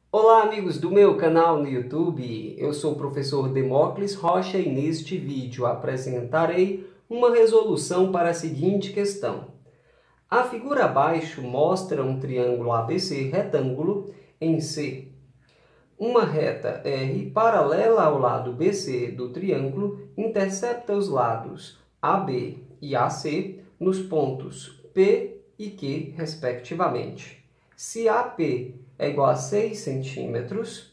Olá, amigos do meu canal no YouTube. Eu sou o professor Demócles Rocha e neste vídeo apresentarei uma resolução para a seguinte questão. A figura abaixo mostra um triângulo ABC retângulo em C. Uma reta R paralela ao lado BC do triângulo intercepta os lados AB e AC nos pontos P e Q, respectivamente. Se AP é igual a 6 centímetros,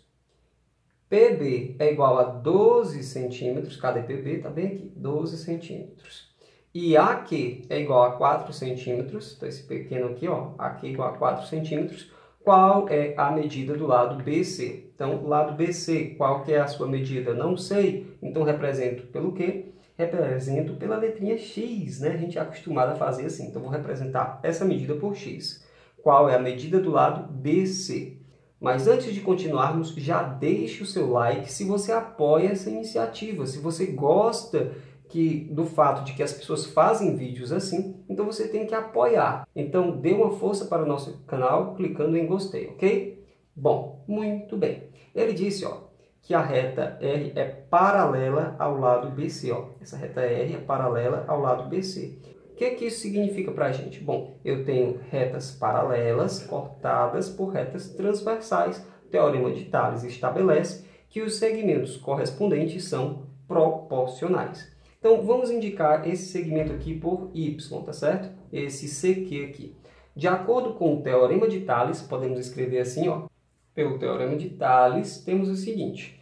PB é igual a 12 centímetros, cadê PB? Está bem aqui, 12 centímetros. E AQ é igual a 4 centímetros, então esse pequeno aqui, ó, AQ é igual a 4 centímetros. Qual é a medida do lado BC? Então, lado BC, qual que é a sua medida? Não sei, então represento pelo quê? Represento pela letrinha X, né? A gente é acostumado a fazer assim, então vou representar essa medida por X. Qual é a medida do lado BC? Mas antes de continuarmos, já deixe o seu like se você apoia essa iniciativa, se você gosta do fato de que as pessoas fazem vídeos assim, então você tem que apoiar. Então dê uma força para o nosso canal clicando em gostei, ok? Bom, muito bem. Ele disse, ó, que a reta R é paralela ao lado BC. Ó. Essa reta R é paralela ao lado BC. O que isso significa para a gente? Bom, eu tenho retas paralelas cortadas por retas transversais. O Teorema de Tales estabelece que os segmentos correspondentes são proporcionais. Então, vamos indicar esse segmento aqui por y, tá certo? Esse CQ aqui. De acordo com o Teorema de Tales, podemos escrever assim, ó. Pelo Teorema de Tales, temos o seguinte.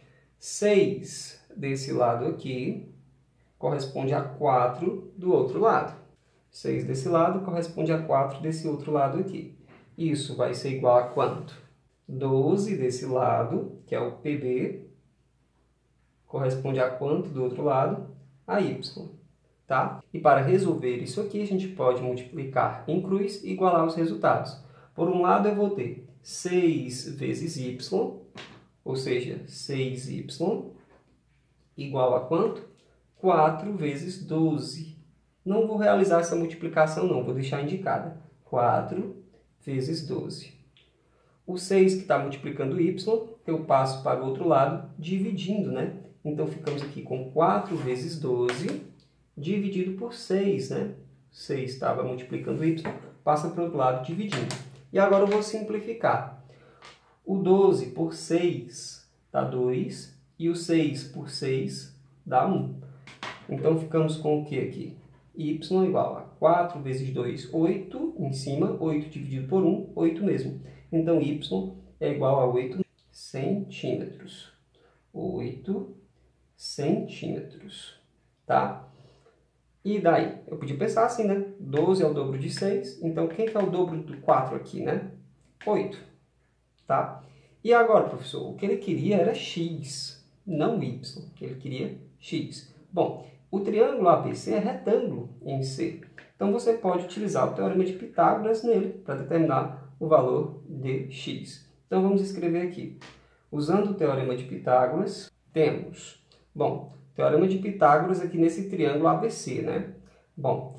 6 desse lado aqui corresponde a 4 do outro lado. 6 desse lado corresponde a 4 desse outro lado aqui. Isso vai ser igual a quanto? 12 desse lado, que é o PB, corresponde a quanto do outro lado? A y, tá? E para resolver isso aqui, a gente pode multiplicar em cruz e igualar os resultados. Por um lado, eu vou ter 6 vezes y, ou seja, 6y, igual a quanto? 4 vezes 12. Não vou realizar essa multiplicação, não, vou deixar indicada. 4 vezes 12. O 6 que está multiplicando y, eu passo para o outro lado, dividindo, né? Então, ficamos aqui com 4 vezes 12, dividido por 6, né? 6 estava multiplicando y, passa para o outro lado, dividindo. E agora eu vou simplificar. O 12 por 6 dá 2, e o 6 por 6 dá 1. Então, ficamos com o que aqui? Y igual a 4 vezes 2, 8, em cima, 8 dividido por 1, 8 mesmo. Então, y é igual a 8 centímetros. 8 centímetros, tá? E daí? Eu podia pensar assim, né? 12 é o dobro de 6, então quem que é o dobro do 4 aqui, né? 8, tá? E agora, professor, o que ele queria era x, não y. Ele queria x. Bom, o triângulo ABC é retângulo em C. Então, você pode utilizar o Teorema de Pitágoras nele para determinar o valor de x. Então, vamos escrever aqui. Usando o Teorema de Pitágoras, temos... Bom, Teorema de Pitágoras aqui nesse triângulo ABC, né? Bom,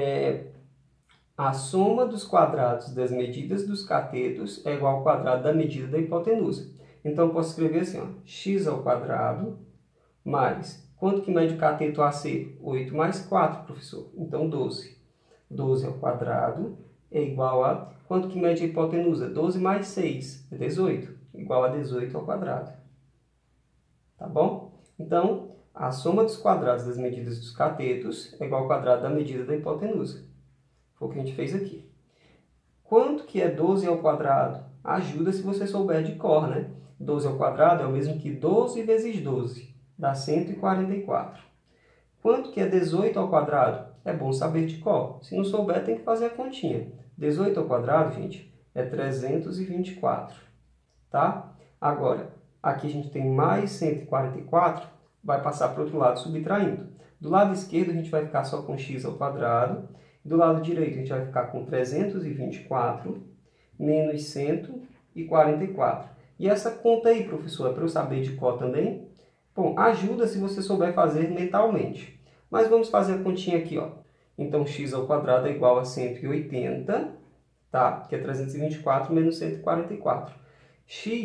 a soma dos quadrados das medidas dos catetos é igual ao quadrado da medida da hipotenusa. Então, eu posso escrever assim, ó, x ao quadrado mais... Quanto que mede o cateto AC? 8 mais 4, professor. Então, 12. 12 ao quadrado é igual a... Quanto que mede a hipotenusa? 12 mais 6 é 18. Igual a 18 ao quadrado. Tá bom? Então, a soma dos quadrados das medidas dos catetos é igual ao quadrado da medida da hipotenusa. Foi o que a gente fez aqui. Quanto que é 12 ao quadrado? Ajuda se você souber de cor, né? 12 ao quadrado é o mesmo que 12 vezes 12. Dá 144. Quanto que é 18 ao quadrado? É bom saber de cor. Se não souber, tem que fazer a continha. 18 ao quadrado, gente, é 324. Tá? Agora, aqui a gente tem mais 144, vai passar para o outro lado subtraindo. Do lado esquerdo, a gente vai ficar só com x ao quadrado. Do lado direito, a gente vai ficar com 324 menos 144. E essa conta aí, professor, é para eu saber de cor também? Bom, ajuda se você souber fazer mentalmente. Mas vamos fazer a continha aqui, ó. Então, x ao quadrado é igual a 180, tá? Que é 324 menos 144. X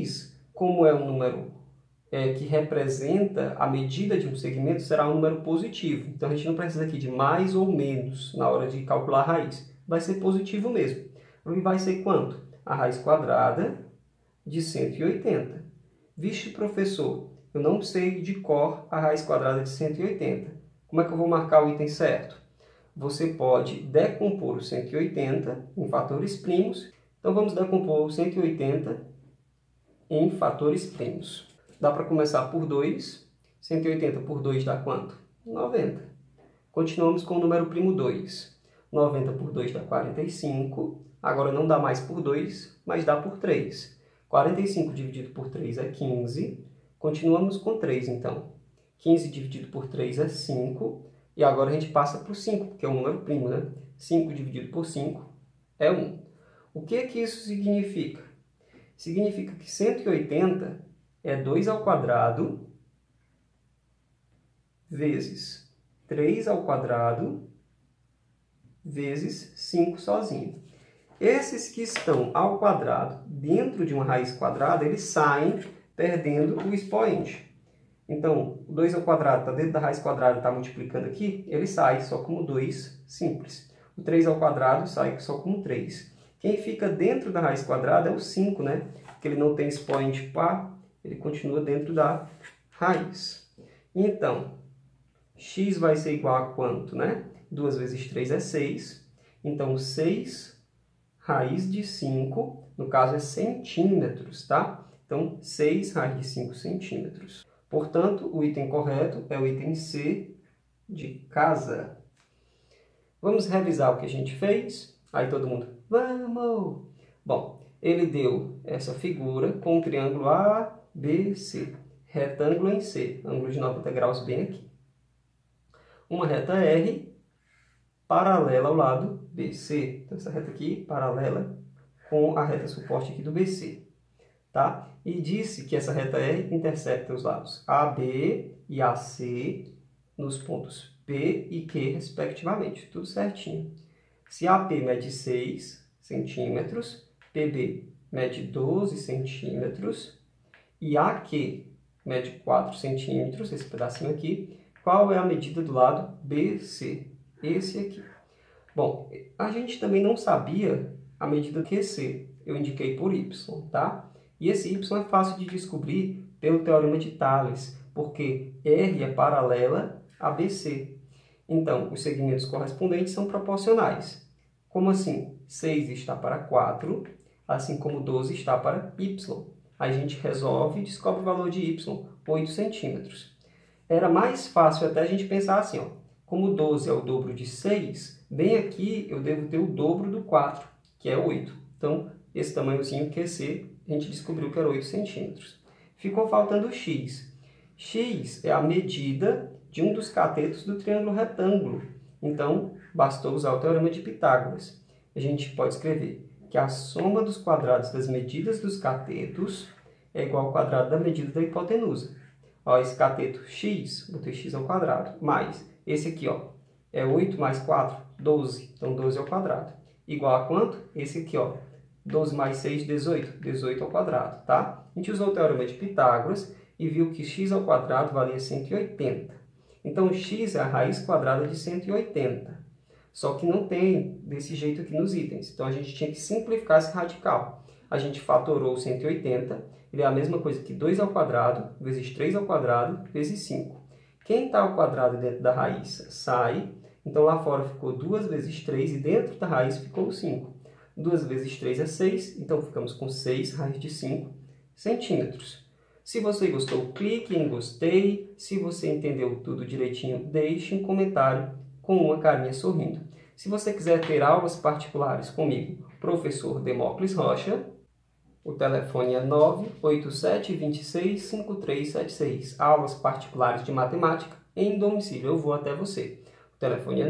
como é um número que representa a medida de um segmento, será um número positivo. Então, a gente não precisa aqui de mais ou menos na hora de calcular a raiz. Vai ser positivo mesmo. E vai ser quanto? A raiz quadrada de 180. Vixe, professor, eu não sei de cor a raiz quadrada de 180. Como é que eu vou marcar o item certo? Você pode decompor o 180 em fatores primos. Então, vamos decompor o 180 em fatores primos. Dá para começar por 2. 180 por 2 dá quanto? 90. Continuamos com o número primo 2. 90 por 2 dá 45. Agora não dá mais por 2, mas dá por 3. 45 dividido por 3 é 15. Continuamos com 3, então. 15 dividido por 3 é 5. E agora a gente passa por 5, porque é um número primo, né? 5 dividido por 5 é 1. O que que isso significa? Significa que 180 é 2 ao quadrado vezes 3 ao quadrado vezes 5 sozinho. Esses que estão ao quadrado dentro de uma raiz quadrada, eles saem perdendo o expoente. Então, o 2 ao quadrado está dentro da raiz quadrada e está multiplicando aqui, ele sai só como 2 simples. O 3 ao quadrado sai só como 3. Quem fica dentro da raiz quadrada é o 5, né? Porque ele não tem expoente par, ele continua dentro da raiz. Então, x vai ser igual a quanto, né? 2 vezes 3 é 6. Então, 6 raiz de 5, no caso é centímetros, tá? Então, 6 raiz de 5 centímetros. Portanto, o item correto é o item C de casa. Vamos revisar o que a gente fez? Aí todo mundo, vamos! Bom, ele deu essa figura com um triângulo ABC, retângulo em C, ângulo de 90 graus bem aqui. Uma reta R paralela ao lado BC. Então, essa reta aqui paralela com a reta suporte aqui do BC. Tá? E disse que essa reta R intersecta os lados AB e AC nos pontos P e Q, respectivamente. Tudo certinho. Se AP mede 6 centímetros, PB mede 12 centímetros e AQ mede 4 centímetros, esse pedacinho aqui, qual é a medida do lado BC? Esse aqui. Bom, a gente também não sabia a medida QC. Eu indiquei por Y, tá? E esse y é fácil de descobrir pelo teorema de Thales, porque R é paralela a BC. Então, os segmentos correspondentes são proporcionais. Como assim? 6 está para 4, assim como 12 está para y. A gente resolve e descobre o valor de y, 8 centímetros. Era mais fácil até a gente pensar assim, ó, como 12 é o dobro de 6, bem aqui eu devo ter o dobro do 4, que é 8. Então, esse tamanhozinho QC, a gente descobriu que era 8 centímetros. Ficou faltando o x. X é a medida de um dos catetos do triângulo retângulo. Então, bastou usar o teorema de Pitágoras. A gente pode escrever que a soma dos quadrados das medidas dos catetos é igual ao quadrado da medida da hipotenusa. Ó, esse cateto x, botei x ao quadrado, mais esse aqui, ó, é 8 mais 4, 12. Então, 12 ao quadrado. Igual a quanto? Esse aqui, ó, 12 mais 6, 18. 18 ao quadrado, tá? A gente usou o teorema de Pitágoras e viu que x ao quadrado valia 180. Então, x é a raiz quadrada de 180. Só que não tem desse jeito aqui nos itens. Então, a gente tinha que simplificar esse radical. A gente fatorou 180. Ele é a mesma coisa que 2 ao quadrado vezes 3 ao quadrado vezes 5. Quem está ao quadrado dentro da raiz sai. Então, lá fora ficou 2 vezes 3 e dentro da raiz ficou 5. 2 vezes 3 é 6, então ficamos com 6 raiz de 5 centímetros. Se você gostou, clique em gostei. Se você entendeu tudo direitinho, deixe um comentário com uma carinha sorrindo. Se você quiser ter aulas particulares comigo, professor Demócles Rocha, o telefone é 987265376. Aulas particulares de matemática em domicílio. Eu vou até você. O telefone é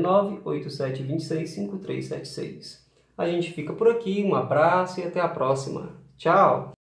987265376. A gente fica por aqui, um abraço e até a próxima. Tchau!